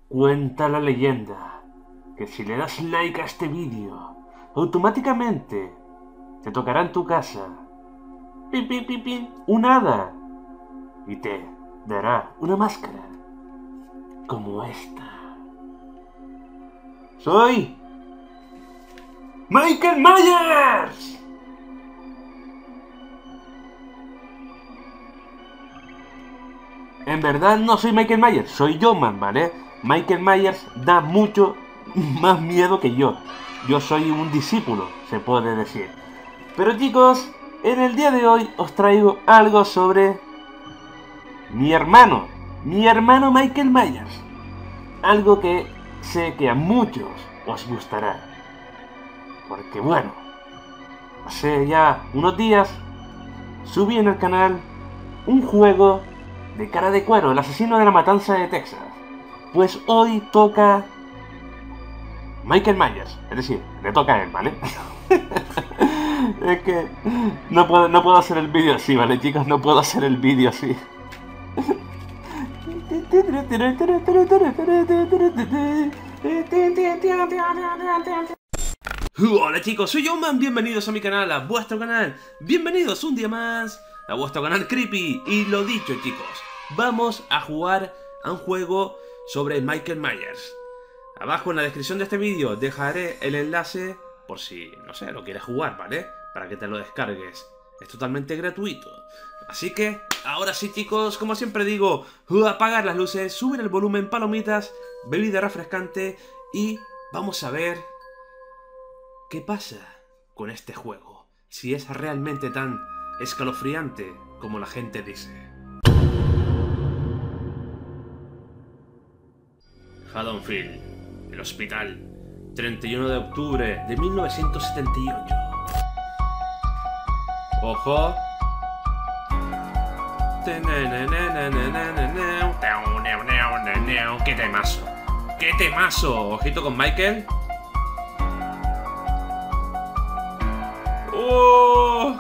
Cuenta la leyenda que si le das like a este vídeo, automáticamente te tocará en tu casa pin, pin, pin, pin, un hada y te dará una máscara como esta. ¡Soy Michael Myers! En verdad no soy Michael Myers, soy Joman, ¿vale? Michael Myers da mucho más miedo que yo. Yo soy un discípulo, se puede decir. Pero chicos, en el día de hoy os traigo algo sobre mi hermano Michael Myers. Algo que sé que a muchos os gustará. Porque bueno, hace ya unos días subí en el canal un juego de cara de cuero, el asesino de la matanza de Texas. Pues hoy toca Michael Myers, es decir, le toca a él, ¿vale? Es que no puedo hacer el vídeo así, ¿vale, chicos? No puedo hacer el vídeo así. Hola chicos, soy Yoman, bienvenidos a mi canal, a vuestro canal. Bienvenidos un día más a vuestro canal Creepy. Y lo dicho chicos, vamos a jugar a un juego sobre Michael Myers. Abajo en la descripción de este vídeo dejaré el enlace por si, no sé, lo quieres jugar, ¿vale? Para que te lo descargues. Es totalmente gratuito. Así que, ahora sí chicos, como siempre digo, apagar las luces, subir el volumen, palomitas, bebida refrescante y vamos a ver qué pasa con este juego. Si es realmente tan escalofriante como la gente dice. Haddonfield, el hospital, 31 de octubre de 1978. ¡Ojo! ¡Qué temazo! ¡Qué temazo! Ojito con Michael. ¡Oh!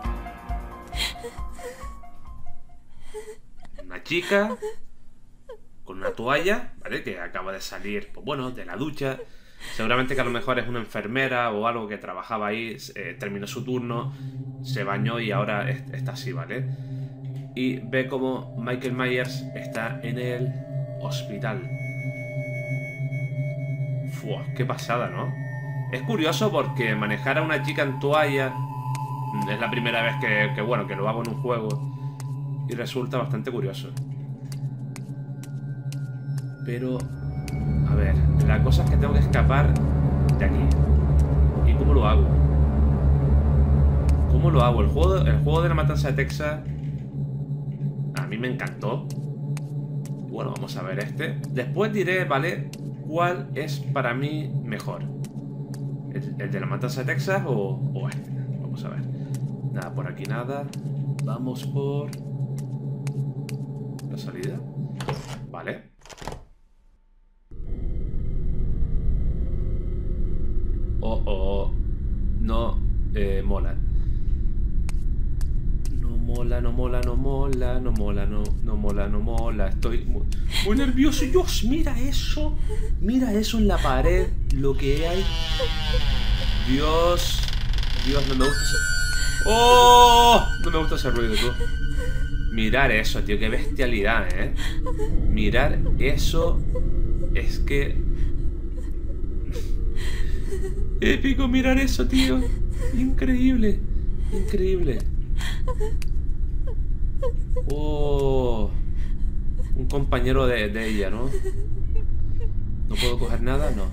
Una chica con una toalla, ¿vale? Que acaba de salir, pues bueno, de la ducha. Seguramente que a lo mejor es una enfermera o algo que trabajaba ahí, terminó su turno, se bañó y ahora está así, ¿vale? Y ve como Michael Myers está en el hospital. ¡Fua! ¡Qué pasada!, ¿no? Es curioso porque manejar a una chica en toalla es la primera vez que bueno, que lo hago en un juego y resulta bastante curioso. Pero, a ver, la cosa es que tengo que escapar de aquí. ¿Y cómo lo hago? ¿Cómo lo hago? El juego de la matanza de Texas a mí me encantó. Bueno, vamos a ver este. Después diré, ¿vale?, cuál es para mí mejor. ¿El de la matanza de Texas o este? Vamos a ver. Nada, por aquí nada. Vamos por la salida. Vale. Oh. No mola. No mola. Estoy muy nervioso. Dios, mira eso. Mira eso en la pared. Lo que hay. Dios, no me gusta ese... ¡Oh! No me gusta ese ruido, tú. Mirar eso, tío. Qué bestialidad, ¿eh? Mirar eso. Es que... épico mirar eso, tío. Increíble. Oh, un compañero de ella, ¿no? ¿No puedo coger nada? No.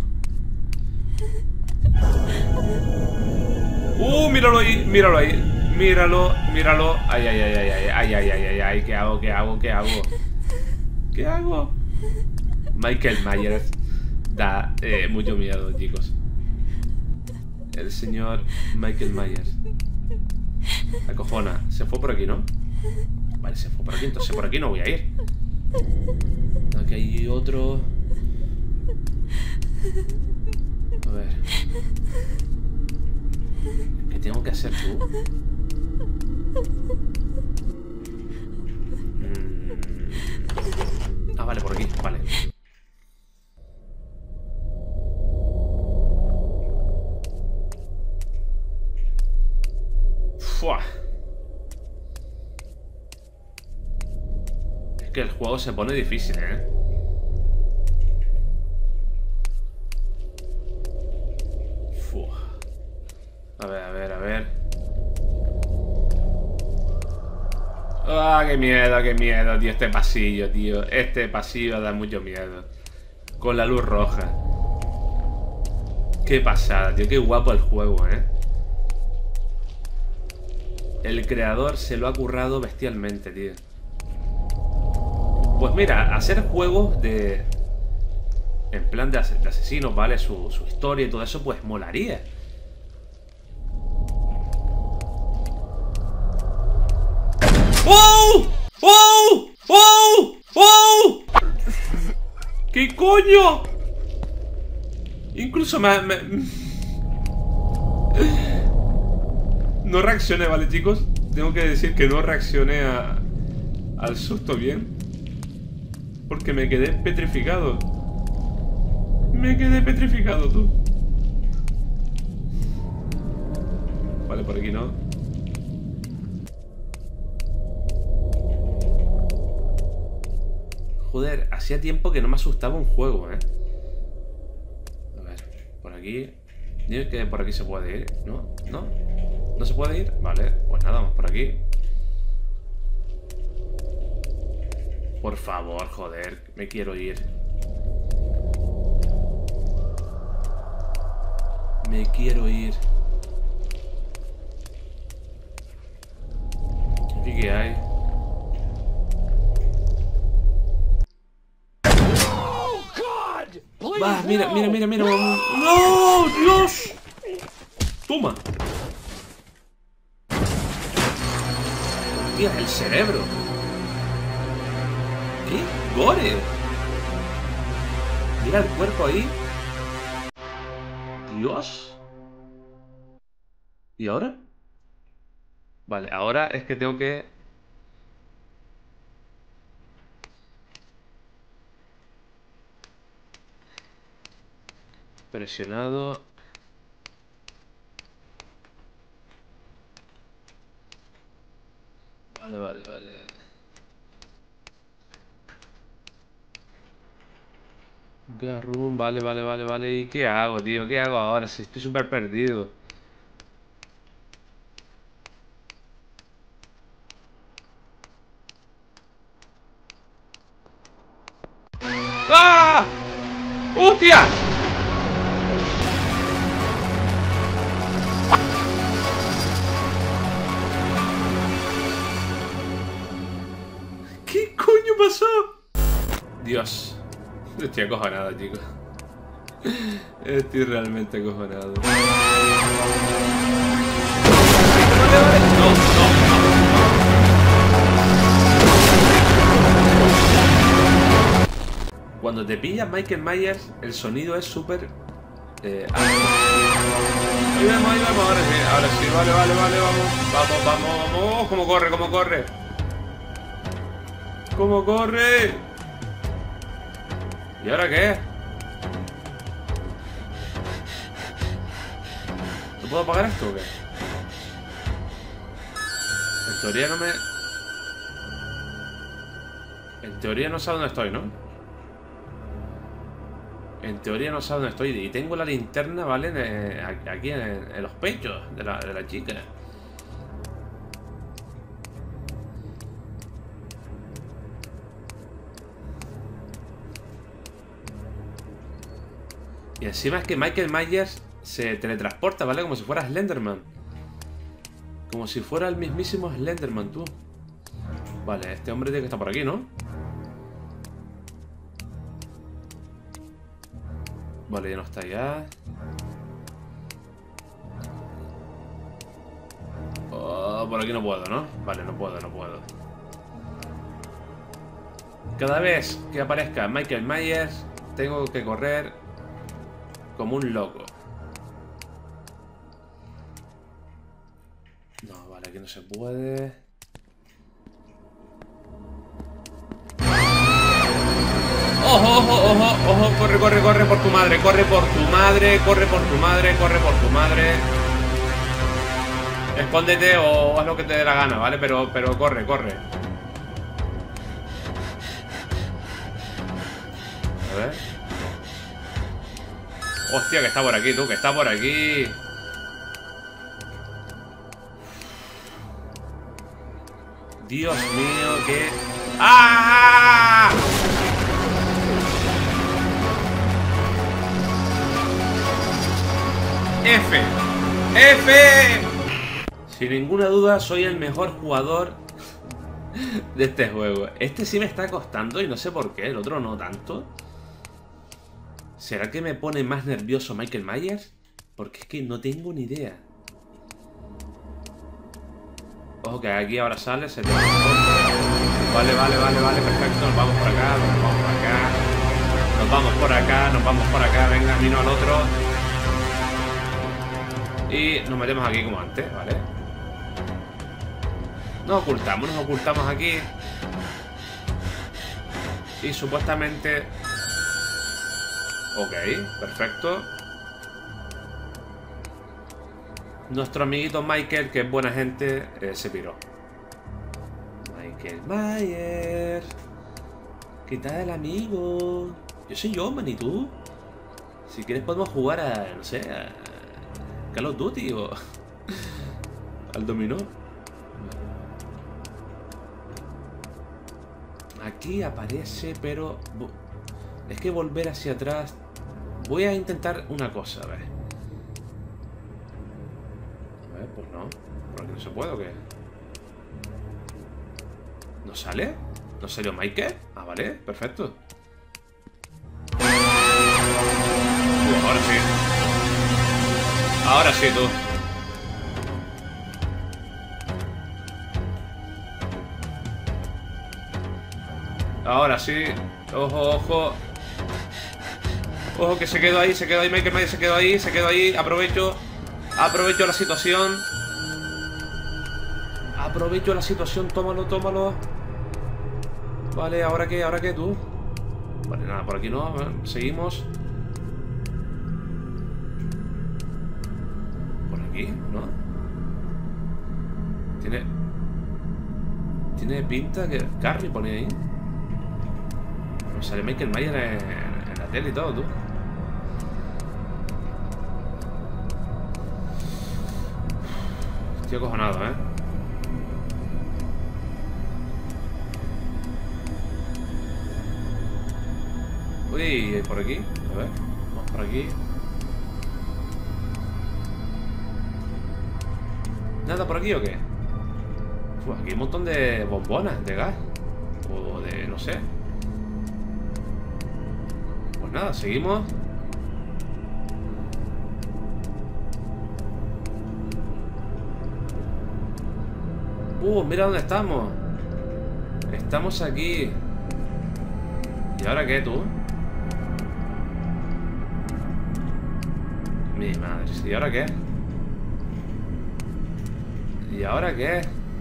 Míralo ahí. Míralo. Ay. ¿Qué hago? Michael Myers da mucho miedo, chicos. El señor Michael Myers. Acojona. Se fue por aquí, ¿no? Vale, se fue por aquí. Entonces por aquí no voy a ir. Aquí hay otro. A ver. ¿Qué tengo que hacer, tú? Ah, vale, por aquí. Vale. ¡Fua! Es que el juego se pone difícil, ¿eh? ¡Fua! A ver, a ver, a ver. ¡Ah, qué miedo, tío! Este pasillo, tío. Este pasillo da mucho miedo. Con la luz roja. Qué pasada, tío. Qué guapo el juego, ¿eh? El creador se lo ha currado bestialmente, tío. Pues mira, hacer juegos de... En plan de asesinos, ¿vale? Su historia y todo eso, pues molaría. ¡Oh! ¡Oh! ¡Oh! ¡Oh! ¿Qué coño? Incluso No reaccioné, ¿vale, chicos? Tengo que decir que no reaccioné al susto bien. Porque me quedé petrificado. Me quedé petrificado, tú. Vale, por aquí no. Joder, hacía tiempo que no me asustaba un juego, ¿eh? A ver, por aquí. Dime que por aquí se puede ir. ¿No? ¿No? ¿No se puede ir? Vale, pues nada, vamos por aquí. Por favor, joder, me quiero ir. Me quiero ir. ¿Aquí qué hay? Va, mira, mira, mira, mira. ¡No! ¡Dios! Toma. Hostia, el cerebro. ¿Qué? ¡Gore! Mira el cuerpo ahí. Dios. ¿Y ahora? Vale, ahora es que tengo que... Presionado. Vale, vale, vale. Garroom, vale, vale, vale, vale. ¿Y qué hago, tío? ¿Qué hago ahora? Si estoy súper perdido. ¡Ah! ¡Hostia! ¿Qué coño pasó? Dios. Estoy acojonado, chicos. Estoy realmente acojonado. No, Cuando te pilla Michael Myers, el sonido es súper... Ahí vamos, ahora sí, vale, vale, vale, vamos. ¿Cómo corre, cómo corre? ¿Cómo corre? ¿Y ahora qué? ¿No puedo apagar esto o qué? En teoría no me... En teoría no sé dónde estoy, ¿no? En teoría no sé dónde estoy. Y tengo la linterna, ¿vale? Aquí en los pechos de la chica. Y encima es que Michael Myers se teletransporta, ¿vale? Como si fuera Slenderman. Como si fuera el mismísimo Slenderman, tú. Vale, este hombre tiene que estar por aquí, ¿no? Vale, ya no está ya. Oh, por aquí no puedo, ¿no? Vale, no puedo. Cada vez que aparezca Michael Myers, tengo que correr como un loco. No, vale, aquí no se puede. ¡Ojo, ojo, ojo, ojo! Corre, corre, corre por tu madre, corre por tu madre, corre por tu madre, corre por tu madre. Escóndete o haz lo que te dé la gana, ¿vale? Pero corre, corre. A ver. Hostia, que está por aquí, tú, que está por aquí. Dios mío, que... ¡Ah! F. F. Sin ninguna duda soy el mejor jugador de este juego. Este sí me está costando y no sé por qué, el otro no tanto. ¿Será que me pone más nervioso Michael Myers? Porque es que no tengo ni idea. Ojo que aquí ahora sale, se te... Vale, perfecto. Nos vamos por acá, nos vamos por acá. Nos vamos por acá, nos vamos por acá. Venga, camino al otro. Y nos metemos aquí como antes, ¿vale? Nos ocultamos aquí. Y supuestamente... Ok, perfecto. Nuestro amiguito Michael, que es buena gente, se piró. Michael Myers. ¿Qué tal, amigo? Yo soy yo, man, ¿y tú? Si quieres podemos jugar a, no sé, a Call of Duty o al dominó. Aquí aparece, pero es que volver hacia atrás. Voy a intentar una cosa, a ver. A ver, pues no. ¿Por aquí no se puede o qué? ¿No sale? ¿No salió Michael? Ah, vale, perfecto. Ahora sí. Ahora sí, tú. Ahora sí. Ojo, ojo. Ojo que se quedó ahí, Michael Myers se quedó ahí. Aprovecho la situación. Aprovecho la situación, tómalo. Vale, ¿ahora qué, tú? Vale, nada, por aquí no, seguimos. Por aquí, ¿no? Tiene pinta que... Carrie pone ahí. Nos sale Michael Myers en la tele y todo, tú. Estoy acojonado, Uy, por aquí. A ver, vamos por aquí. ¿Nada por aquí o qué? Aquí hay un montón de bombonas de gas. O de... no sé. Pues nada, seguimos. Mira dónde estamos. Estamos aquí. ¿Y ahora qué, tú? Mi madre, ¿y ahora qué? ¿Y ahora qué?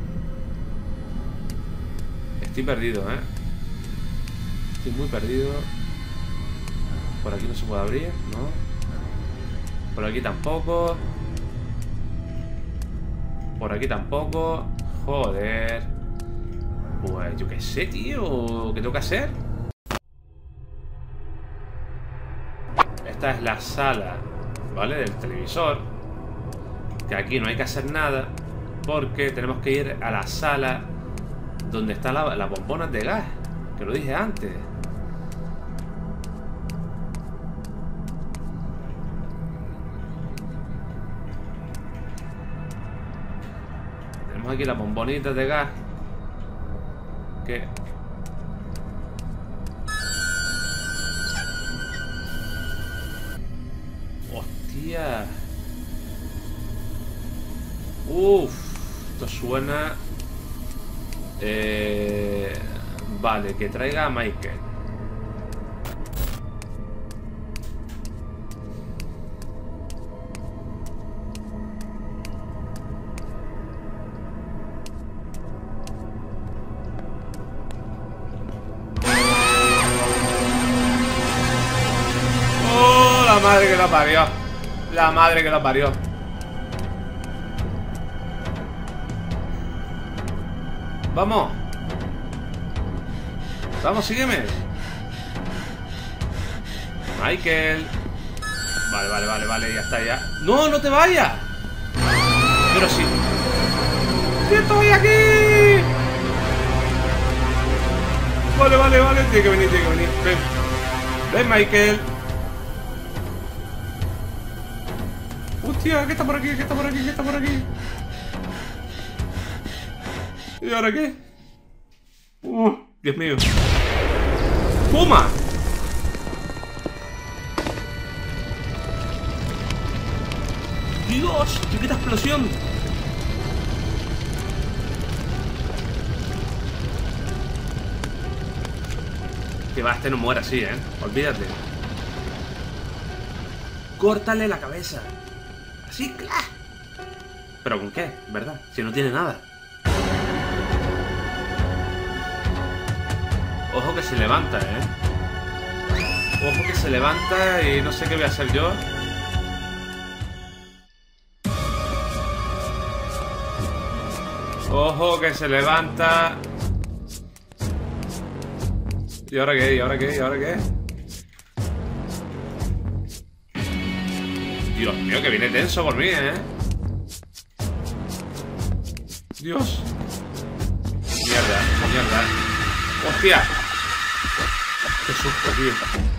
Estoy perdido, Estoy muy perdido. Por aquí no se puede abrir, ¿no? Por aquí tampoco. Por aquí tampoco. Joder. Pues yo qué sé, tío. ¿Qué tengo que hacer? Esta es la sala, ¿vale? Del televisor. Que aquí no hay que hacer nada, porque tenemos que ir a la sala donde están las bombonas de gas, que lo dije antes. Tenemos aquí las bombonitas de gas. Que... ¡Hostia! Esto suena... Vale, que traiga a Michael. ¡Oh, la madre que lo parió! La madre que lo parió. ¡Vamos! ¡Vamos, sígueme! Michael. Vale, ya está, ya. ¡No, no te vayas! Pero sí. ¡Sí estoy aquí! Vale. Tiene que venir. Ven, Michael. Hostia, ¿qué está por aquí? ¿Y ahora qué? Dios mío. ¡Toma! ¡Dios! ¡Chiquita explosión! Que va, este no muere así, ¿eh? Olvídate. Córtale la cabeza. Así, ¡clac! ¿Pero con qué? ¿Verdad? Si no tiene nada. Ojo que se levanta, ¿eh? Ojo que se levanta y no sé qué voy a hacer yo. Ojo que se levanta. ¿Y ahora qué? Dios mío, que viene tenso por mí, ¿eh? Dios. Mierda. ¡Hostia! ¡Qué susto, tío!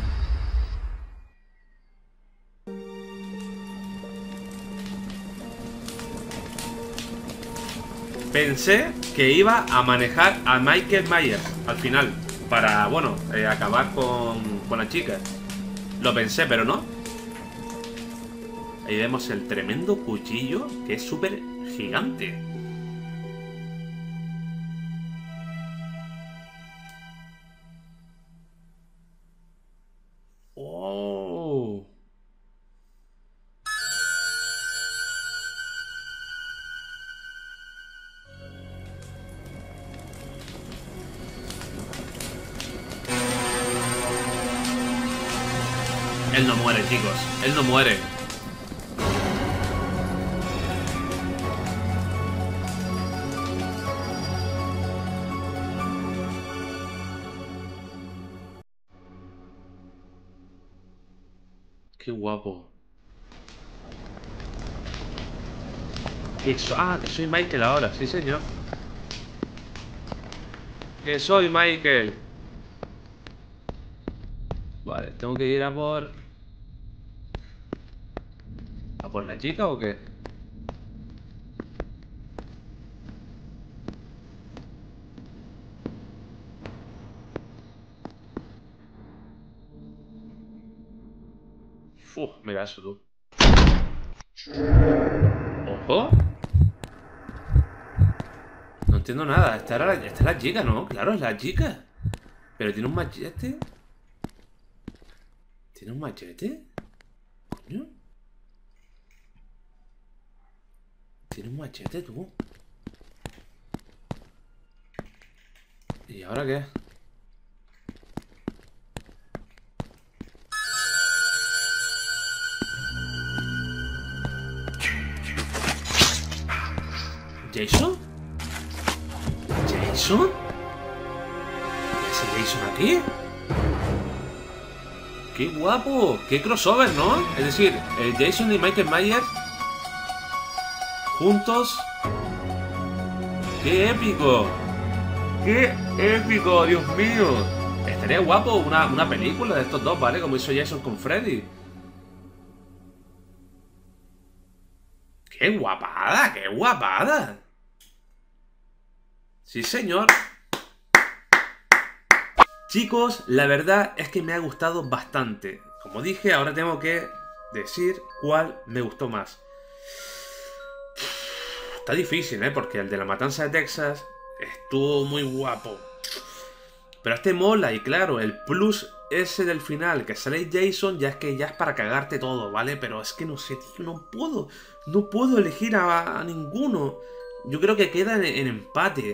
Pensé que iba a manejar a Michael Myers al final para, bueno, acabar con la chica. Lo pensé, pero no. Ahí vemos el tremendo cuchillo, que es súper gigante. ¡Oh! Él no muere, chicos. Él no muere. Qué guapo. Ah, que soy Michael ahora, sí señor. Que soy Michael. Vale, tengo que ir a por... ¿A por la chica o qué? Mira eso tú. ¡Ojo! No entiendo nada. Esta es la chica, ¿no? Claro, es la chica. Pero tiene un machete. ¿Tiene un machete? ¿Coño? Tiene un machete, tú. ¿Y ahora qué? ¿Jason? ¿Jason? ¿Qué hace Jason aquí? ¡Qué guapo! ¡Qué crossover!, ¿no? Es decir, Jason y Michael Myers juntos. ¡Qué épico! ¡Qué épico! ¡Dios mío! Estaría guapo una película de estos dos, ¿vale? Como hizo Jason con Freddy. ¡Qué guapada! ¡Qué guapada! Sí, señor. Chicos, la verdad es que me ha gustado bastante. Como dije, ahora tengo que decir cuál me gustó más. Está difícil, ¿eh? Porque el de la matanza de Texas estuvo muy guapo. Pero este mola, y claro, el plus ese del final, que sale Jason, ya es para cagarte todo, ¿vale? Pero es que no sé, tío, no puedo elegir a ninguno. Yo creo que queda en empate.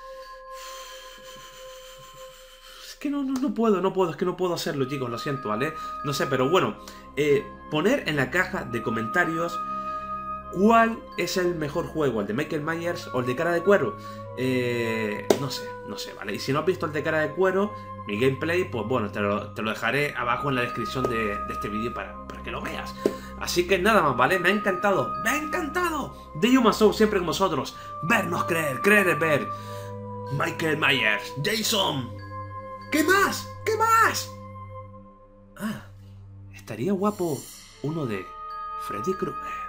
Es que no puedo, es que no puedo hacerlo, chicos, lo siento, ¿vale? No sé, pero bueno, poner en la caja de comentarios ¿Cuál es el mejor juego? ¿El de Michael Myers o el de Cara de Cuero? No sé, ¿vale? Y si no has visto el de Cara de Cuero, mi gameplay, pues bueno, te lo dejaré abajo en la descripción de este vídeo para que lo veas. Así que nada más, ¿vale? Me ha encantado, de Yuma Show siempre con vosotros. Vernos creer, creer es ver. Michael Myers, Jason. ¿Qué más? ¿Qué más? Ah, estaría guapo uno de Freddy Krueger.